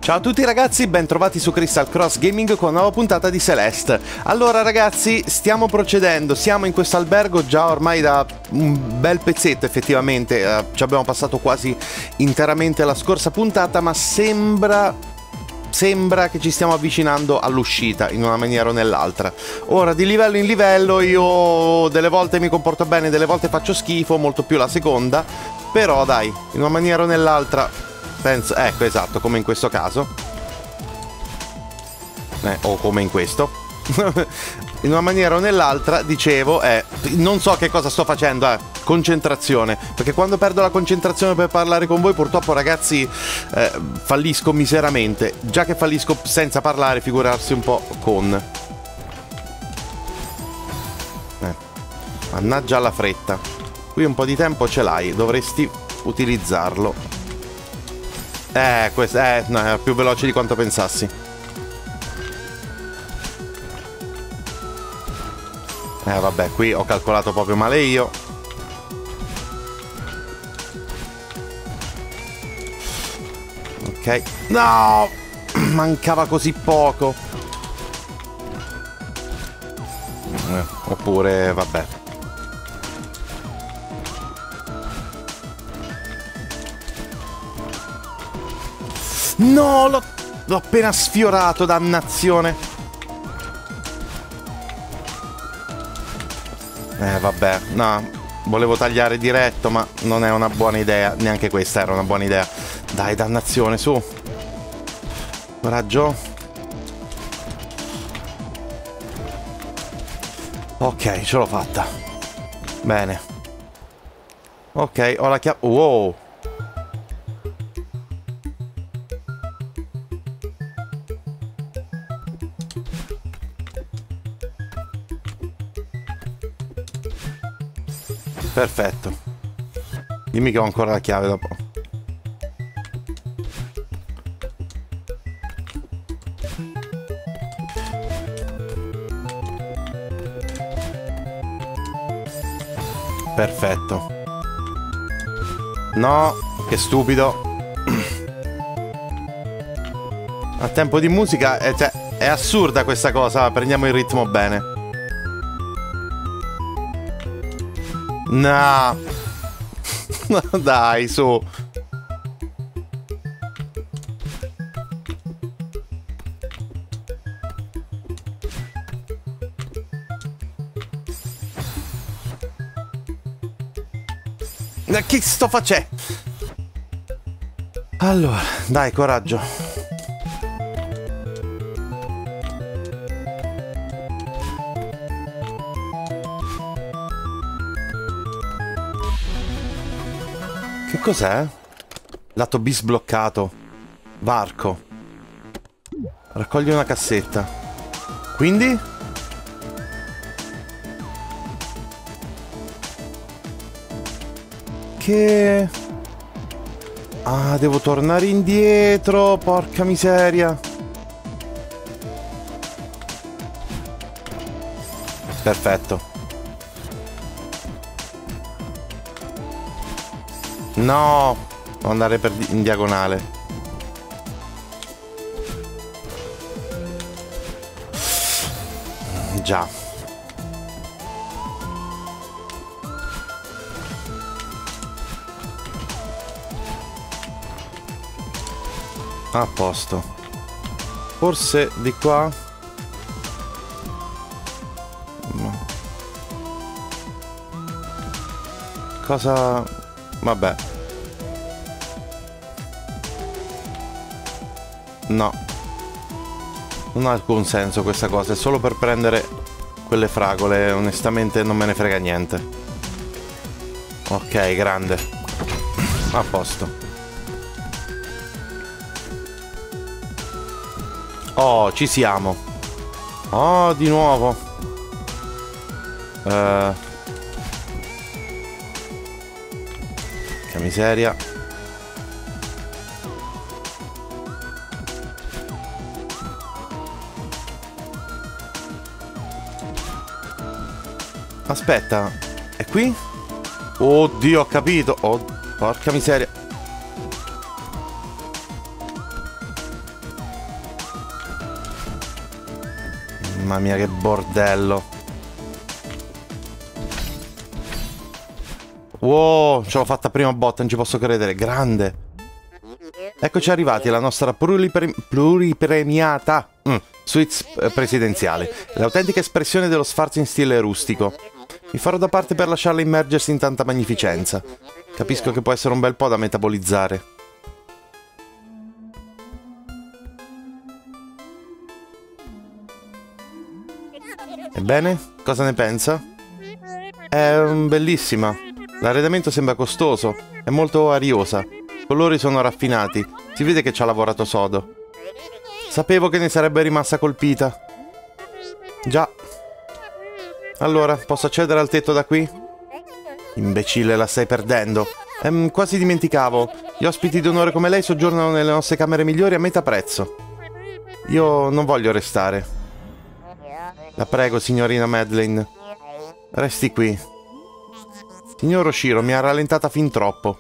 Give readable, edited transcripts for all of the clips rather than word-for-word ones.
Ciao a tutti ragazzi, bentrovati su Crystal Cross Gaming con una nuova puntata di Celeste. Allora ragazzi, stiamo procedendo, siamo in questo albergo già ormai da un bel pezzetto effettivamente, ci abbiamo passato quasi interamente la scorsa puntata, ma sembra che ci stiamo avvicinando all'uscita in una maniera o nell'altra. Ora di livello in livello io delle volte mi comporto bene, delle volte faccio schifo, molto più la seconda, però dai, in una maniera o nell'altra penso, ecco, esatto, come in questo caso. O come in questo. In una maniera o nell'altra, dicevo, non so che cosa sto facendo, concentrazione. Perché quando perdo la concentrazione per parlare con voi, purtroppo, ragazzi, fallisco miseramente. Già che fallisco senza parlare, figurarsi un po' con. Mannaggia la fretta. Qui un po' di tempo ce l'hai, dovresti utilizzarlo. Questo no, è più veloce di quanto pensassi. Vabbè, qui ho calcolato proprio male io. Ok. No! Mancava così poco. Oppure, vabbè. No, l'ho appena sfiorato, dannazione. Vabbè, no, volevo tagliare diretto, ma non è una buona idea. Neanche questa era una buona idea. Dai, dannazione, su. Coraggio. Ok, ce l'ho fatta. Bene. Ok, ho la chiave. Wow. Perfetto. Dimmi che ho ancora la chiave dopo. Perfetto. No, che stupido. A tempo di musica cioè, è assurda questa cosa. Prendiamo il ritmo bene. No. Dai, su. Che sto facendo? Allora, dai, coraggio. Che cos'è? Lato B sbloccato. Varco. Raccogli una cassetta. Quindi? Che... Ah, devo tornare indietro. Porca miseria. Perfetto. No, devo andare in diagonale. Già. A posto. Forse di qua. No. Cosa... Vabbè. No. Non ha alcun senso questa cosa. È solo per prendere quelle fragole. Onestamente non me ne frega niente. Ok, grande. A posto. Oh, ci siamo. Oh, di nuovo. Che miseria. Aspetta, è qui? Oddio, ho capito. Oh, porca miseria. Mamma mia, che bordello. Wow, ce l'ho fatta a prima botta, non ci posso credere. Grande. Eccoci arrivati alla nostra pluripremiata suite presidenziale. L'autentica espressione dello sfarzo in stile rustico. Mi farò da parte per lasciarla immergersi in tanta magnificenza. Capisco che può essere un bel po' da metabolizzare. Ebbene, cosa ne pensa? È bellissima. L'arredamento sembra costoso, è molto ariosa. I colori sono raffinati, si vede che ci ha lavorato sodo. Sapevo che ne sarebbe rimasta colpita. Già. Allora, posso accedere al tetto da qui? Imbecille, la stai perdendo. Quasi dimenticavo. Gli ospiti d'onore come lei soggiornano nelle nostre camere migliori a metà prezzo. Io non voglio restare. La prego, signorina Madeline. Resti qui. Signor Oshiro, mi ha rallentata fin troppo.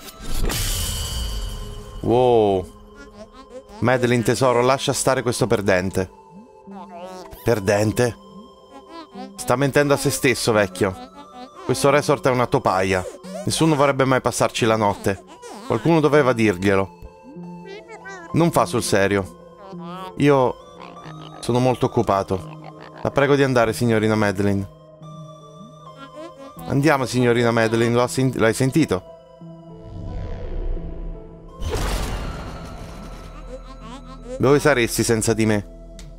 Wow. Madeline, tesoro, lascia stare questo perdente. Perdente? Sta mentendo a se stesso, vecchio. Questo resort è una topaia. Nessuno vorrebbe mai passarci la notte. Qualcuno doveva dirglielo. Non fa sul serio. Io sono molto occupato. La prego di andare, signorina Madeline. Andiamo, signorina Madeline, l'hai sentito? Dove saresti senza di me?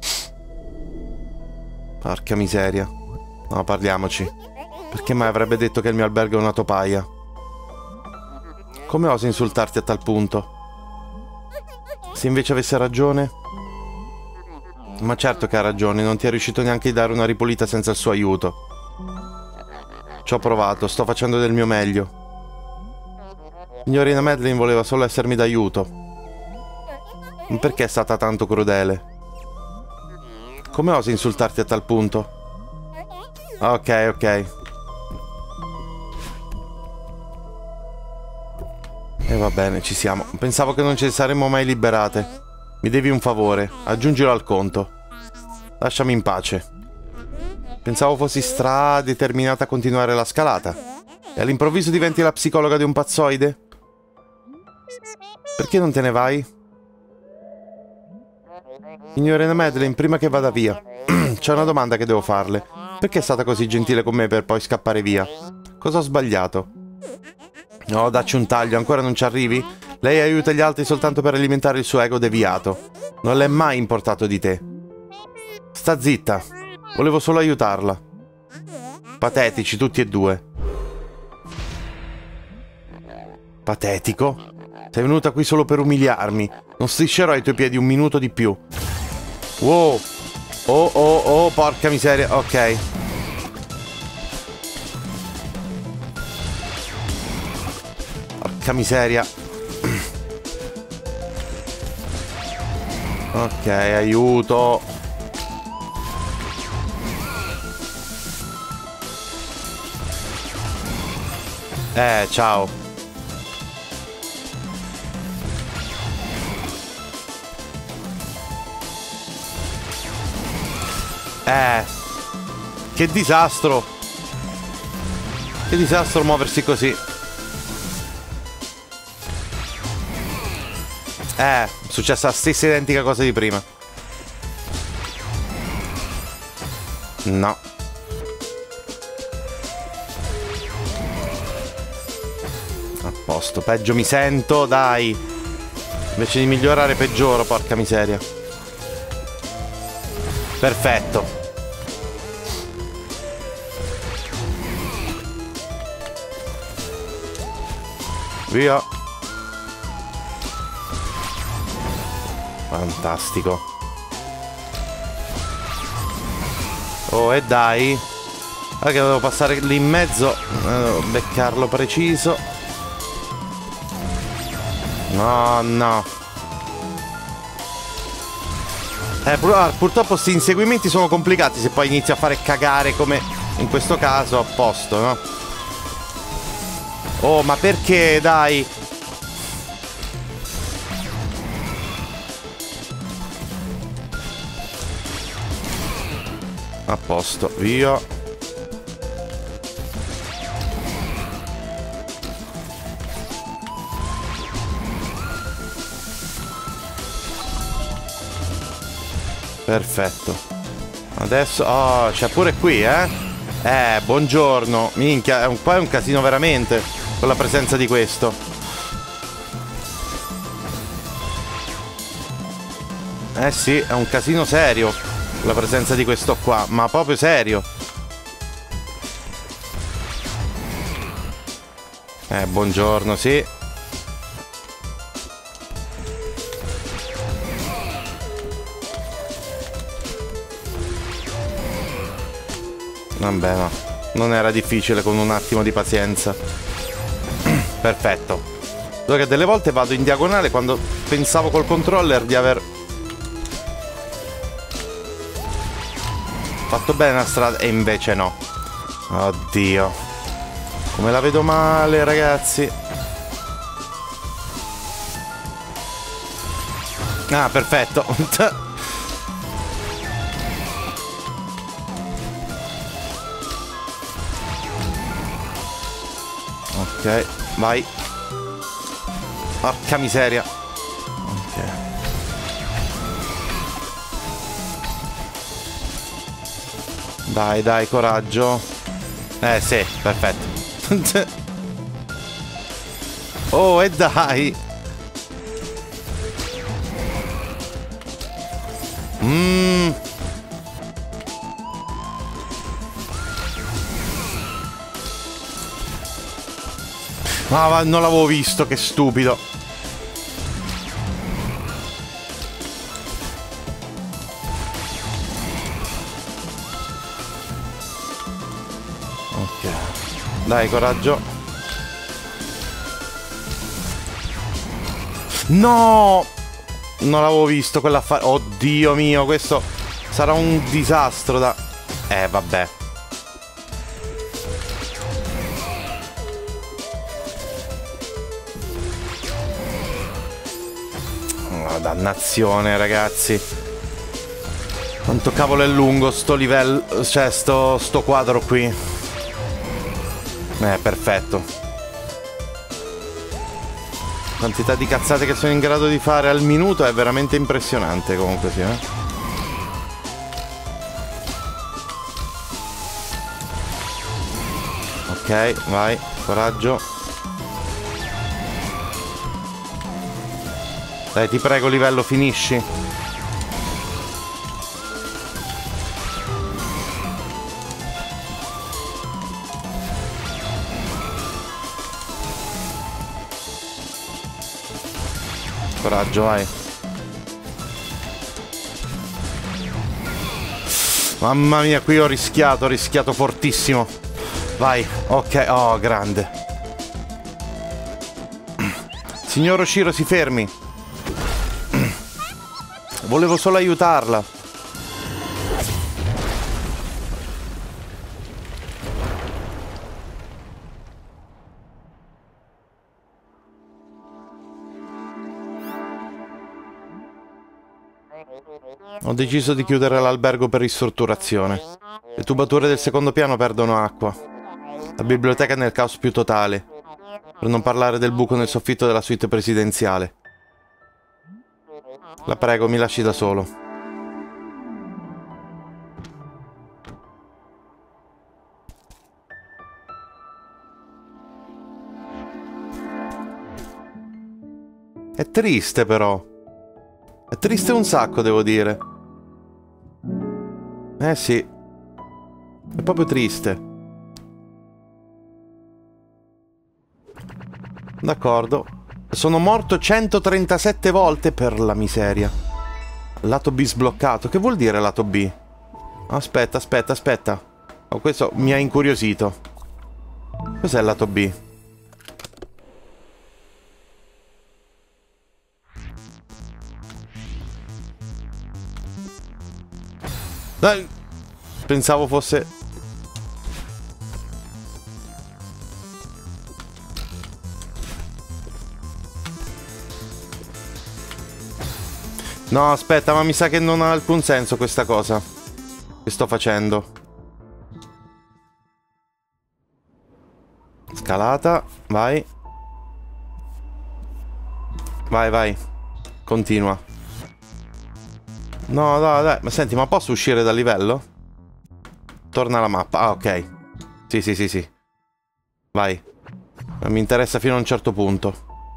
Porca miseria. No, parliamoci. Perché mai avrebbe detto che il mio albergo è una topaia? Come osi insultarti a tal punto? Se invece avesse ragione? Ma certo che ha ragione, non ti è riuscito neanche di dare una ripulita senza il suo aiuto. Ci ho provato, sto facendo del mio meglio. Signorina Madeline voleva solo essermi d'aiuto. Ma perché è stata tanto crudele? Come osi insultarti a tal punto? Ok, ok. E va bene, ci siamo. Pensavo che non ci saremmo mai liberate. Mi devi un favore, aggiungilo al conto. Lasciami in pace. Pensavo fossi determinata a continuare la scalata. E all'improvviso diventi la psicologa di un pazzoide? Perché non te ne vai? Signorina Madeline, prima che vada via, c'è una domanda che devo farle. Perché è stata così gentile con me per poi scappare via? Cosa ho sbagliato? No, dacci un taglio, ancora non ci arrivi? Lei aiuta gli altri soltanto per alimentare il suo ego deviato. Non le è mai importato di te. Sta zitta. Volevo solo aiutarla. Patetici tutti e due. Patetico? Sei venuta qui solo per umiliarmi. Non striscerò ai tuoi piedi un minuto di più. Wow. Oh, oh, oh, porca miseria. Ok. Porca miseria. Ok, aiuto. Ciao. Che disastro. Che disastro muoversi così. È successa la stessa identica cosa di prima. No. A posto, peggio mi sento, dai. Invece di migliorare peggioro, porca miseria. Perfetto. Via. Fantastico. Oh, e dai. Ah, che devo passare lì in mezzo. Beccarlo preciso. No, no. Purtroppo questi inseguimenti sono complicati. Se poi inizio a fare cagare come in questo caso, a posto, no? Oh, ma perché, dai? A posto, via. Perfetto. Adesso... Oh, c'è pure qui, eh? Buongiorno. Minchia, qua è un casino veramente con la presenza di questo. Sì, è un casino serio la presenza di questo qua, ma proprio serio. Buongiorno, sì. Vabbè, no. Non era difficile con un attimo di pazienza. Perfetto. Solo che delle volte vado in diagonale quando pensavo col controller di aver fatto bene la strada e invece no. Oddio. Come la vedo male, ragazzi. Ah, perfetto. Ok, vai. Porca miseria. Ok. Dai, dai, coraggio. Sì, perfetto. Oh, e dai. Ma non l'avevo visto, che stupido. Ok. Dai, coraggio. No! Non l'avevo visto quell'affare. Oddio mio, questo sarà un disastro da... vabbè. Oh, dannazione, ragazzi. Quanto cavolo è lungo sto livello, cioè sto quadro qui. Perfetto. Quantità di cazzate che sono in grado di fare al minuto è veramente impressionante, comunque sì, Ok, vai, coraggio. Dai, ti prego, livello, finisci. Coraggio, vai. Mamma mia, qui ho rischiato fortissimo. Vai, ok, oh, grande. Signor Oshiro, si fermi. Volevo solo aiutarla. Ho deciso di chiudere l'albergo per ristrutturazione. Le tubature del secondo piano perdono acqua. La biblioteca è nel caos più totale. Per non parlare del buco nel soffitto della suite presidenziale. La prego, mi lasci da solo. È triste però. È triste un sacco, devo dire. Sì. È proprio triste. D'accordo. Sono morto 137 volte per la miseria. Lato B sbloccato. Che vuol dire lato B? Aspetta, aspetta, aspetta. Oh, questo mi ha incuriosito. Cos'è il lato B? Dai. Pensavo fosse... No, aspetta, ma mi sa che non ha alcun senso questa cosa. che sto facendo. Scalata, vai. Vai, vai. Continua. No, dai, dai. Ma senti, ma posso uscire dal livello? Torna alla mappa. Ah, ok. Sì, sì, sì, sì. Vai. Mi interessa fino a un certo punto.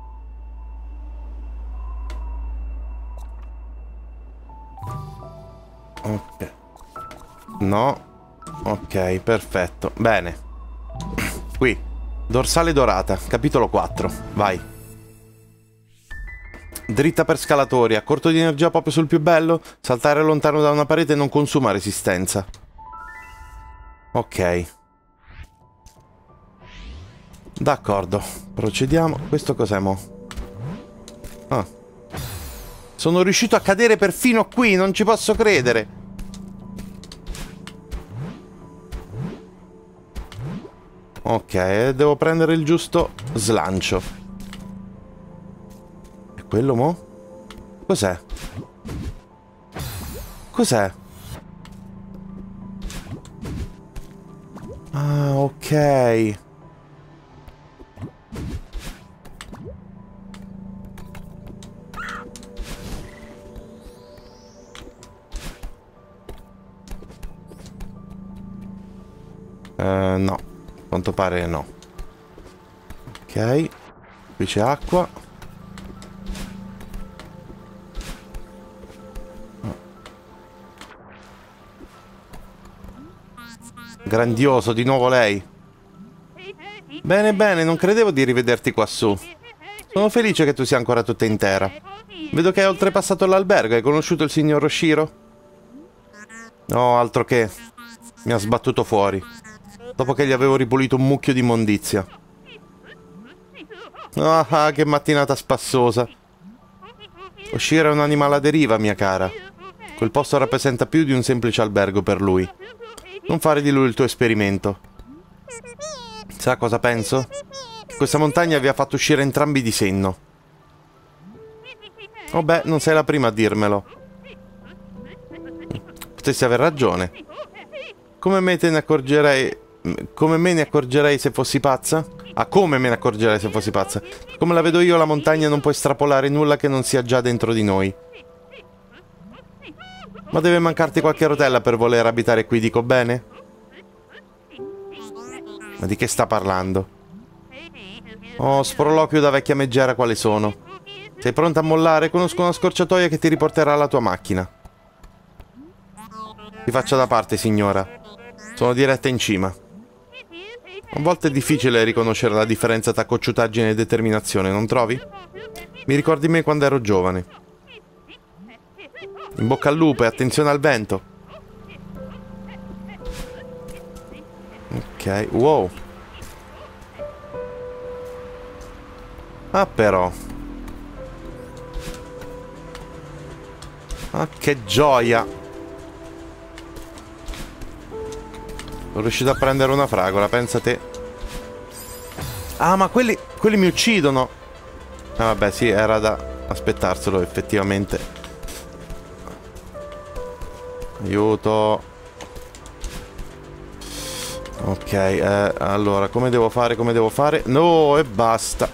Ok. No. Ok, perfetto. Bene. Qui. Dorsale dorata, capitolo 4. Vai. Dritta per scalatori, a corto di energia proprio sul più bello. Saltare lontano da una parete non consuma resistenza. Ok. D'accordo, procediamo. Questo cos'è mo? Ah. Sono riuscito a cadere perfino qui, non ci posso credere. Ok, devo prendere il giusto slancio. E quello mo? Cos'è? Cos'è? Ah, ok. No. A quanto pare no. Ok. Qui c'è acqua. Grandioso, di nuovo lei. Bene, bene, non credevo di rivederti quassù. Sono felice che tu sia ancora tutta intera. Vedo che hai oltrepassato l'albergo. Hai conosciuto il signor Oshiro? No, altro che. Mi ha sbattuto fuori. Dopo che gli avevo ripulito un mucchio di immondizia. Ah, che mattinata spassosa. Oshiro è un animale a deriva, mia cara. Quel posto rappresenta più di un semplice albergo per lui. Non fare di lui il tuo esperimento. Sa cosa penso? Che questa montagna vi ha fatto uscire entrambi di senno. Oh beh, non sei la prima a dirmelo. Potessi aver ragione. Come me te ne accorgerei... Come me ne accorgerei se fossi pazza? Ah, come me ne accorgerei se fossi pazza? Come la vedo io, la montagna non può estrapolare nulla che non sia già dentro di noi. Ma deve mancarti qualche rotella per voler abitare qui, dico bene? Ma di che sta parlando? Oh, sproloquio da vecchia meggera quale sono. Sei pronta a mollare? Conosco una scorciatoia che ti riporterà alla tua macchina. Ti faccia da parte, signora. Sono diretta in cima. A volte è difficile riconoscere la differenza tra cocciutaggine e determinazione, non trovi? Mi ricordi me quando ero giovane. In bocca al lupo e attenzione al vento. Ok, wow. Ah, però. Ah, che gioia. Sono riuscito a prendere una fragola, pensa te. Ah, ma quelli mi uccidono. Ah, vabbè, sì, era da aspettarselo, effettivamente. Aiuto. Ok, allora, come devo fare, come devo fare? No, e basta.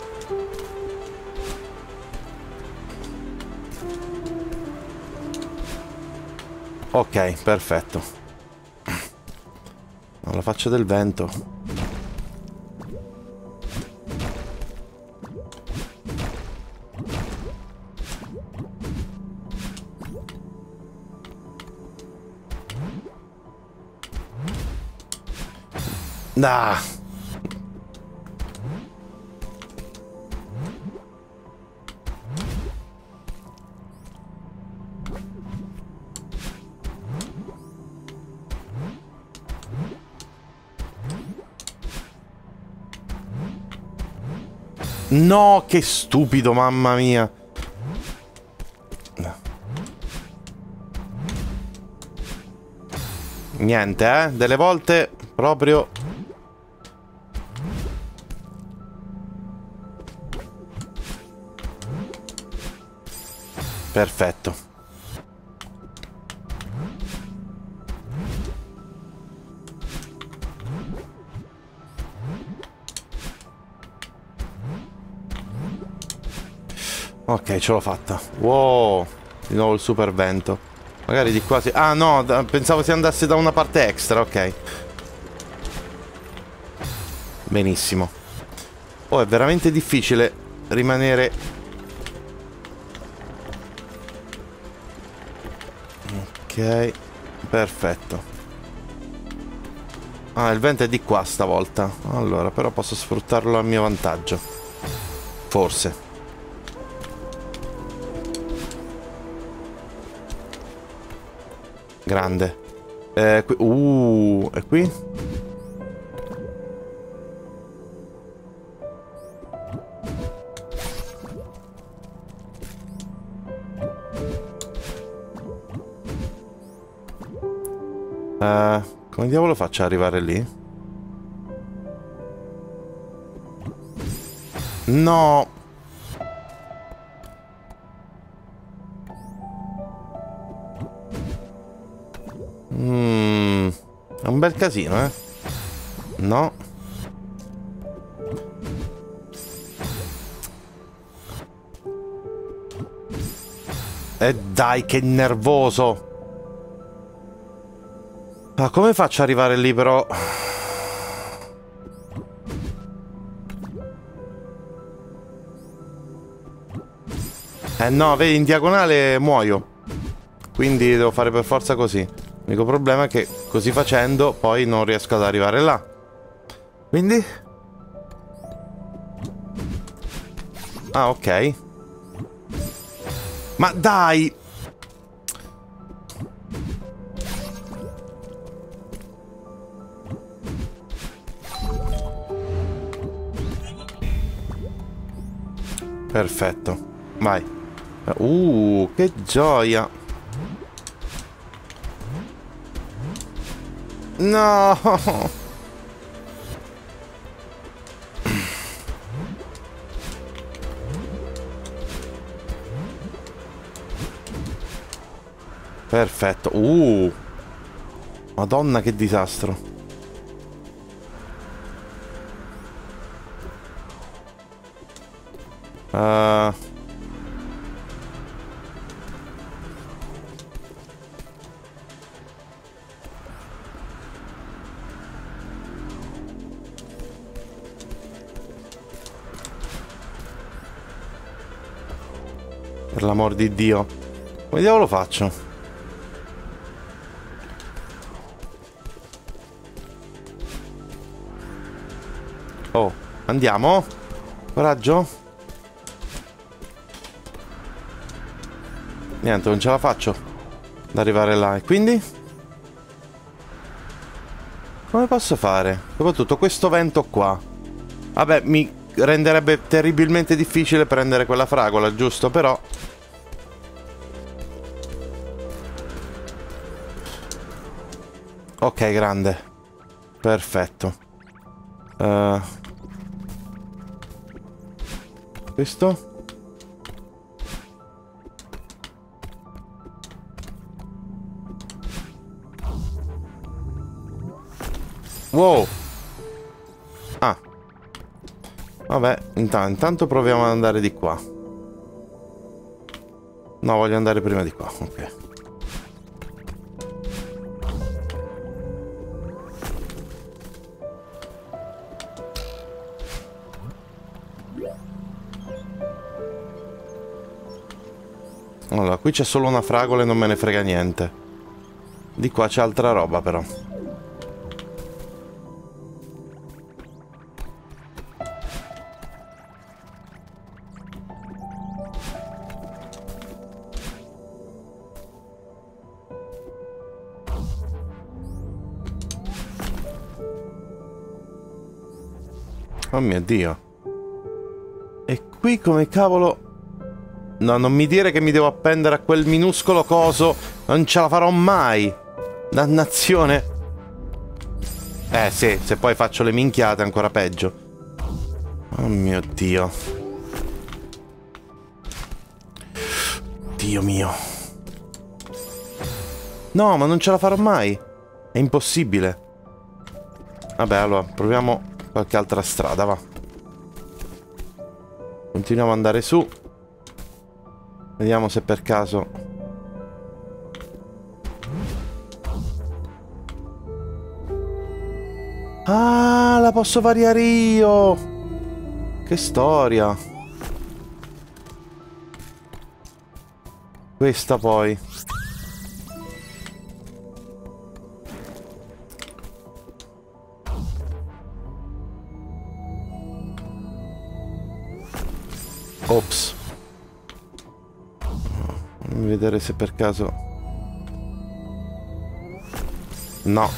Ok, perfetto. La faccia del vento. Ah. No, che stupido, mamma mia. Niente, delle volte proprio... Perfetto. Ok, ce l'ho fatta. Wow. Di nuovo il super vento. Magari di qua si... Ah no, pensavo si andasse da una parte extra, ok. Benissimo. Oh, è veramente difficile rimanere... Ok, perfetto. Ah, il vento è di qua stavolta. Allora, però posso sfruttarlo a mio vantaggio. Forse. Grande. È qui? Come diavolo faccio ad arrivare lì? No! È un bel casino, eh? No. E dai, che nervoso! Ma come faccio ad arrivare lì, però? Eh no, vedi, in diagonale muoio. Quindi devo fare per forza così. L'unico problema è che così facendo poi non riesco ad arrivare là. Quindi? Ah, ok. Ma dai! Perfetto. Vai. Che gioia. No! Perfetto. Madonna, che disastro. Per l'amor di Dio. Come diavolo faccio? Oh, andiamo. Coraggio. Niente, non ce la faccio ad arrivare là. E quindi? Come posso fare? Soprattutto questo vento qua. Vabbè, mi renderebbe terribilmente difficile prendere quella fragola, giusto? Però... Ok, grande. Perfetto. Questo? Wow. Ah. Vabbè, intanto proviamo ad andare di qua. No, voglio andare prima di qua, ok. Allora, qui c'è solo una fragola e non me ne frega niente. Di qua c'è altra roba, però. Oh mio Dio. E qui come cavolo... No, non mi dire che mi devo appendere a quel minuscolo coso. Non ce la farò mai. Dannazione. Sì, se poi faccio le minchiate ancora peggio. Oh mio Dio. Dio mio. No, ma non ce la farò mai. È impossibile. Vabbè, allora, proviamo qualche altra strada, va. Continuiamo ad andare su. Vediamo se per caso... Ah, la posso variare io! Che storia! Questa poi. Ops. Fammi vedere se per caso... No.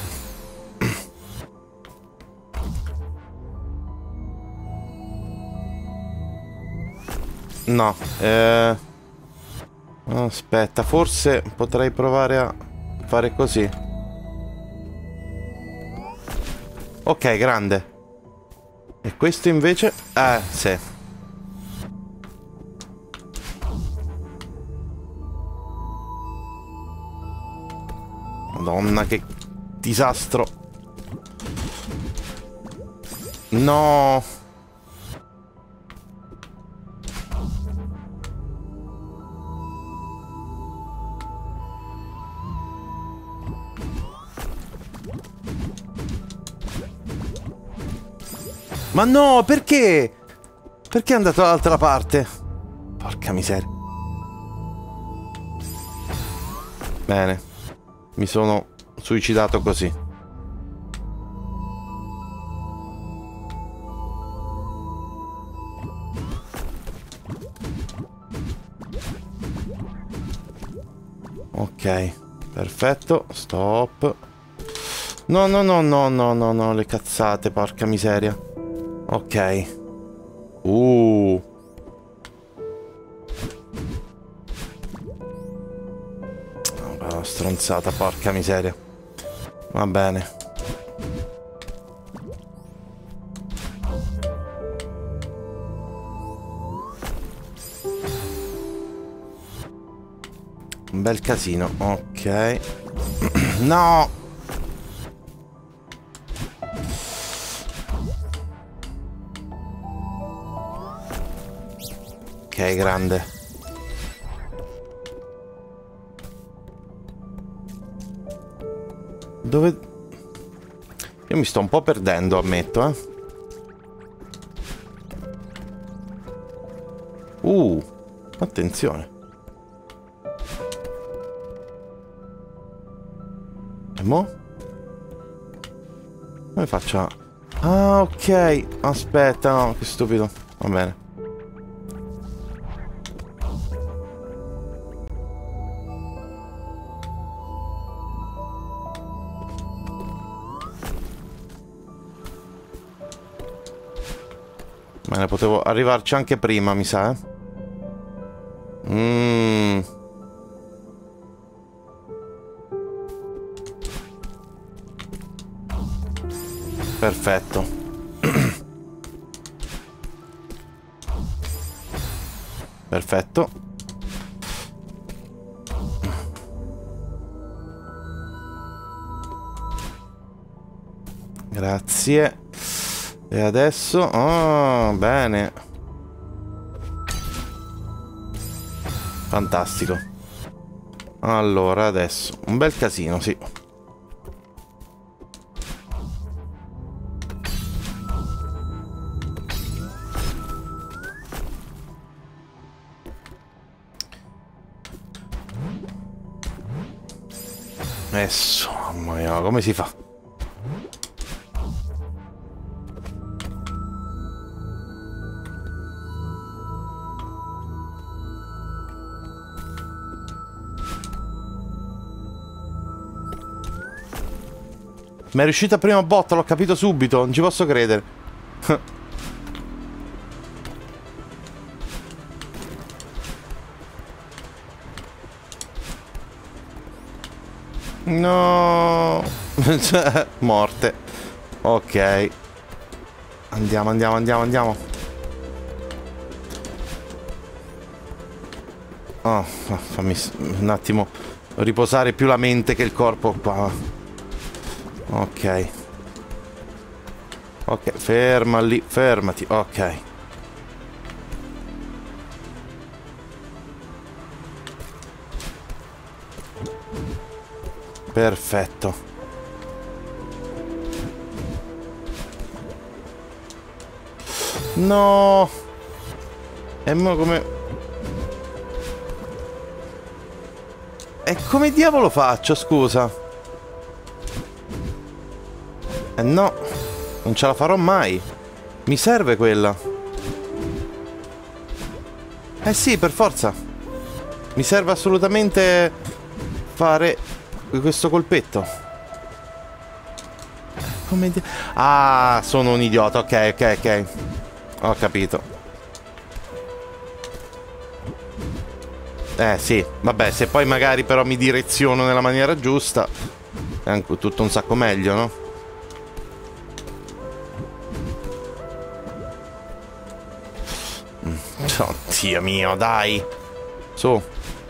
No. Aspetta, forse potrei provare a fare così. Ok, grande. E questo invece... sì. Madonna, che disastro. No. Ma no, perché? Perché è andato dall'altra parte? Porca miseria. Bene. Mi sono suicidato così. Ok, perfetto. Stop. No, no, no, no, no, no, no, le cazzate, porca miseria. Ok. Stronzata, porca miseria. Va bene. Un bel casino. Ok. No. Ok, grande. Dove... Io mi sto un po' perdendo, ammetto, eh. Attenzione. E mo? Come faccio a... Ah, ok. Aspetta, no, che stupido. Va bene. Bene, potevo arrivarci anche prima, mi sa, Perfetto. Perfetto. Grazie. E adesso... Oh, bene. Fantastico. Allora, adesso... Un bel casino, sì. Adesso... Mamma mia, come si fa? Mi è riuscita prima botta, l'ho capito subito, non ci posso credere. No. Morte. Ok. Andiamo, andiamo, andiamo, andiamo. Oh, fammi un attimo riposare più la mente che il corpo qua. Ok. Ok, ferma lì, fermati. Ok. Perfetto. No. E mo come... E come diavolo faccio, scusa? No, non ce la farò mai. Mi serve quella. Eh sì, per forza. Mi serve assolutamente fare questo colpetto. Come ah, sono un idiota. Ok, ok, ok. Ho capito. Sì, vabbè, se poi magari però mi direziono nella maniera giusta è anche tutto un sacco meglio, no? Oddio mio, dai. Su.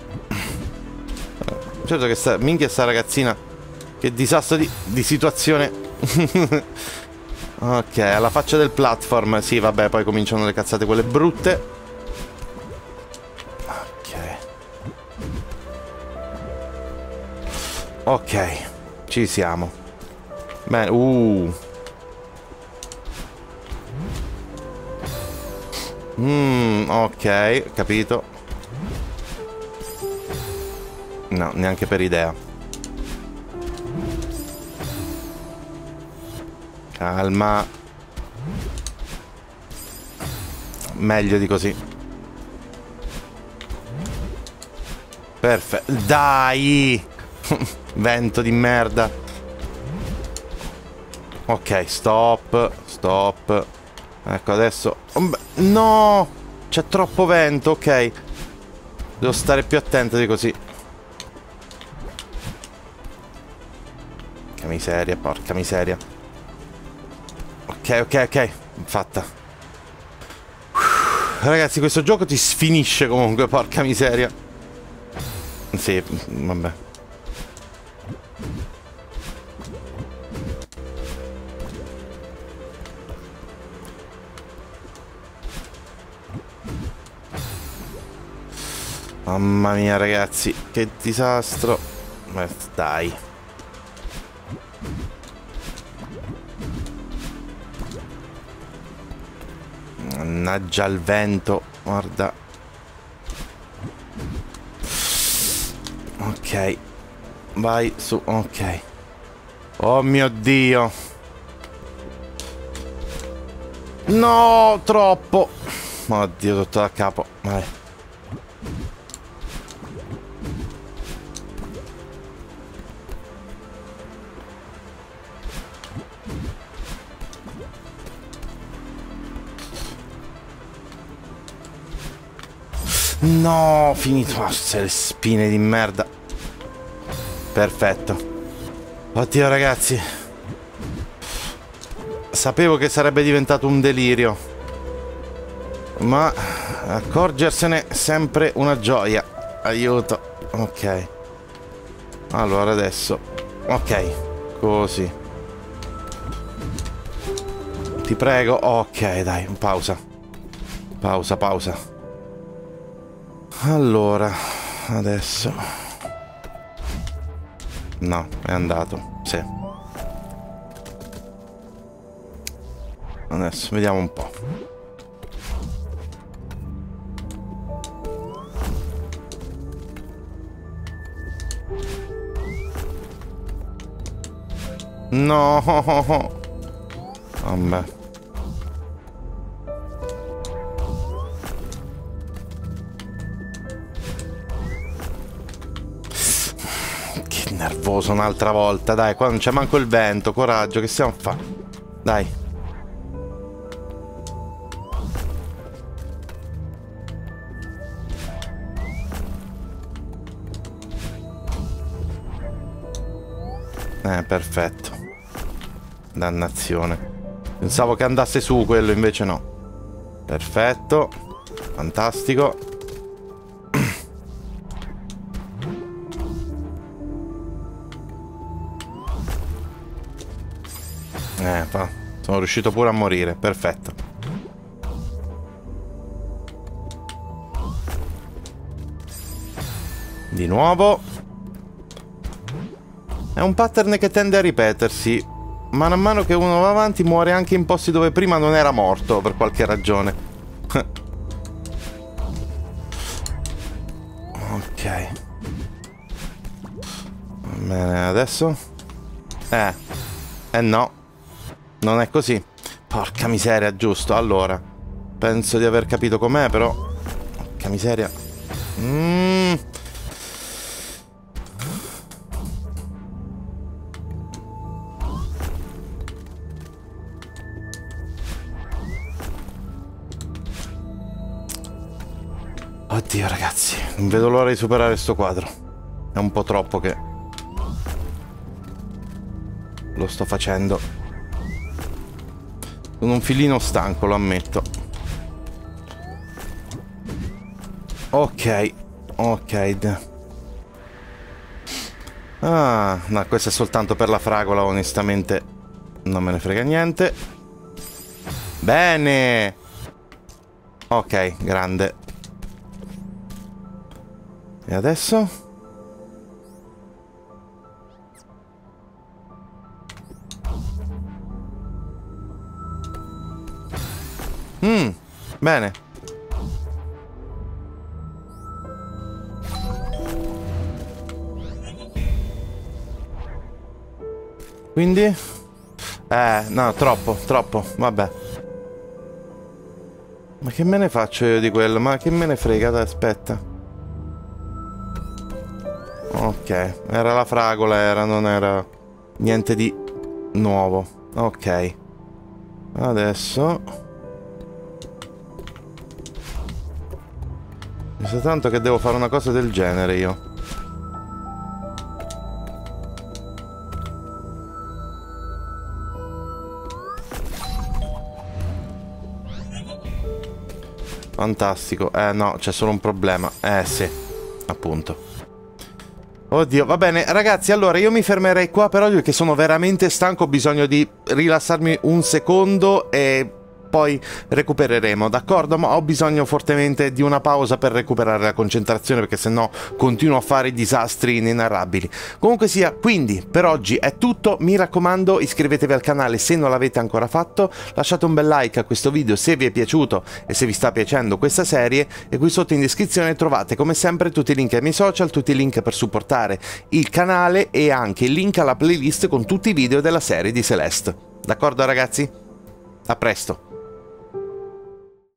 Certo che sta... Minchia sta ragazzina. Che disastro di situazione. Ok, alla faccia del platform. Sì, vabbè, poi cominciano le cazzate quelle brutte. Ok. Ok, ci siamo. Bene, ok, capito. No, neanche per idea. Calma. Meglio di così. Perfetto. Dai! Vento di merda. Ok, stop. Stop. Ecco, adesso... No! C'è troppo vento, ok. Devo stare più attento di così. Porca miseria, porca miseria. Ok, ok, ok. Fatta. Ragazzi, questo gioco ti sfinisce comunque, porca miseria. Sì, vabbè. Mamma mia, ragazzi, che disastro. Ma dai. Mannaggia il vento, guarda. Ok. Vai su, ok. Oh mio Dio. No, troppo. Oddio, tutto da capo. Vai. No, finito. Queste le spine di merda. Perfetto. Oddio, ragazzi. Sapevo che sarebbe diventato un delirio. Ma accorgersene è sempre una gioia. Aiuto. Ok. Allora adesso. Ok. Così. Ti prego. Ok, dai. Pausa. Pausa, pausa. Allora, adesso... No, è andato, sì. Adesso vediamo un po'. No! Vabbè. Nervoso un'altra volta, dai, qua non c'è manco il vento, coraggio, che stiamo a fare? Dai. Perfetto. Dannazione. Pensavo che andasse su quello, invece no. Perfetto. Fantastico. Sono riuscito pure a morire, perfetto. Di nuovo. È un pattern che tende a ripetersi. Man mano che uno va avanti muore anche in posti dove prima non era morto per qualche ragione. Ok. Bene, adesso? No. Non è così. Porca miseria, giusto. Allora, penso di aver capito com'è, però... Porca miseria. Oddio, ragazzi. Non vedo l'ora di superare sto quadro. È un po' troppo che... lo sto facendo. Sono un filino stanco, lo ammetto. Ok. Ok. Ah, no, questo è soltanto per la fragola, onestamente. Non me ne frega niente. Bene. Ok, grande. E adesso? Bene. Quindi? No, troppo, troppo, vabbè. Ma che me ne faccio io di quello? Ma che me ne frega? Dai, aspetta. Ok, era la fragola, non era niente di nuovo. Ok. Adesso... mi sa tanto che devo fare una cosa del genere io. Fantastico. No, c'è solo un problema. Sì, appunto. Oddio, va bene, ragazzi, allora io mi fermerei qua per oggi perché sono veramente stanco, ho bisogno di rilassarmi un secondo e poi recupereremo, d'accordo? Ma ho bisogno fortemente di una pausa per recuperare la concentrazione perché sennò continuo a fare disastri inenarrabili. Comunque sia, quindi per oggi è tutto, mi raccomando iscrivetevi al canale se non l'avete ancora fatto, lasciate un bel like a questo video se vi è piaciuto e se vi sta piacendo questa serie e qui sotto in descrizione trovate come sempre tutti i link ai miei social, tutti i link per supportare il canale e anche il link alla playlist con tutti i video della serie di Celeste. D'accordo ragazzi? A presto!